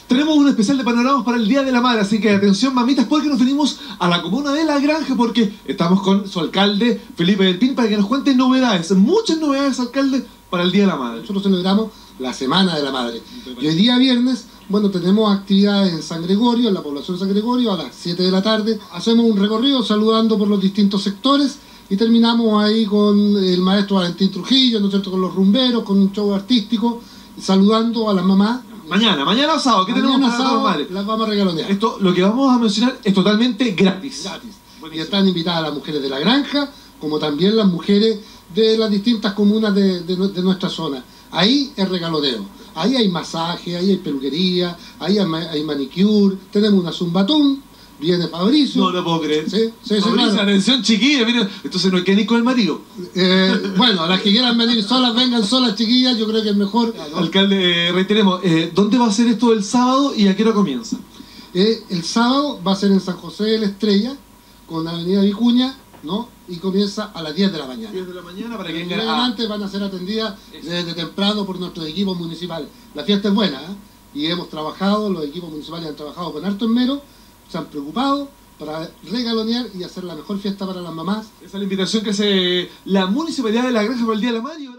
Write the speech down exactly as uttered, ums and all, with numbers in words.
Tenemos un especial de panoramas para el Día de la Madre, así que atención mamitas, porque nos venimos a la comuna de La Granja, porque estamos con su alcalde, Felipe del Pin, para que nos cuente novedades, muchas novedades, alcalde, para el Día de la Madre. Nosotros celebramos la Semana de la Madre. Y hoy día viernes, bueno, tenemos actividades en San Gregorio, en la población de San Gregorio, a las siete de la tarde. Hacemos un recorrido saludando por los distintos sectores y terminamos ahí con el maestro Valentín Trujillo, ¿no es cierto?, con los rumberos, con un show artístico, saludando a las mamás. Mañana, mañana sábado, ¿qué Mañana tenemos para sábado, las madres? las vamos a regalonear. Esto, lo que vamos a mencionar es totalmente gratis. Gratis. Y están invitadas las mujeres de La Granja, como también las mujeres de las distintas comunas de, de, de nuestra zona. Ahí es regaloneo. Ahí hay masaje, ahí hay peluquería, ahí hay, hay manicure, tenemos una zumbatún, viene Fabricio. No lo puedo creer. Sí, sí, sí, Fabricio, claro. atención chiquilla, miren, entonces no hay que ir con el marido. Eh, bueno, las que quieran venir solas, vengan solas, chiquillas, yo creo que es mejor. Alcalde, eh, reiteremos, eh, ¿dónde va a ser esto el sábado y a qué hora comienza? Eh, el sábado va a ser en San José de la Estrella, con la avenida Vicuña, ¿no? Y comienza a las diez de la mañana. diez de la mañana para que En vengan a... adelante van a ser atendidas desde temprano por nuestros equipos municipales. La fiesta es buena, ¿eh? Y hemos trabajado, los equipos municipales han trabajado con harto esmero, se han preocupado para regalonear y hacer la mejor fiesta para las mamás. Esa es la invitación que hace la Municipalidad de La Granja para el Día de la Madre.